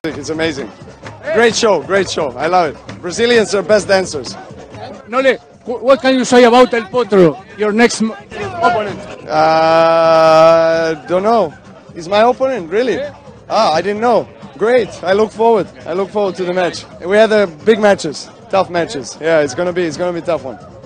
It's amazing. Great show, I love it. Brazilians are best dancers. Nole, what can you say about El Potro, your next opponent? Don't know. He's my opponent, really? Yeah. Ah, I didn't know. Great. I look forward to the match. We had big matches, tough matches. Yeah, it's gonna be a tough one.